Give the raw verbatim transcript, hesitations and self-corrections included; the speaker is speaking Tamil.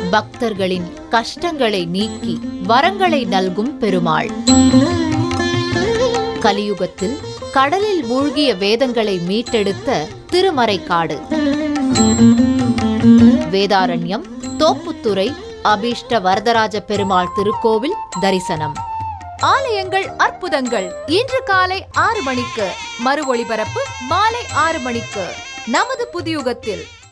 பக்தர்களின் கஷ்டங்களை நீக்கி வரங்களை நல்கும் பெருமாள். கலியுகத்தில் கடலில் மூழ்கிய வேதங்களை மீட்டெடுத்த திருமறைக்காடு. வேதாரண்யம் தோப்புத்துறை அபீஷ்ட வரதராஜ பெருமாள் திருக்கோவில் தரிசனம். ஆலயங்கள் அற்புதங்கள் இன்று காலை ஆறு மணிக்கு, மறு ஒளிபரப்பு மாலை ஆறு மணிக்கு நமது புதியுகத்தில்.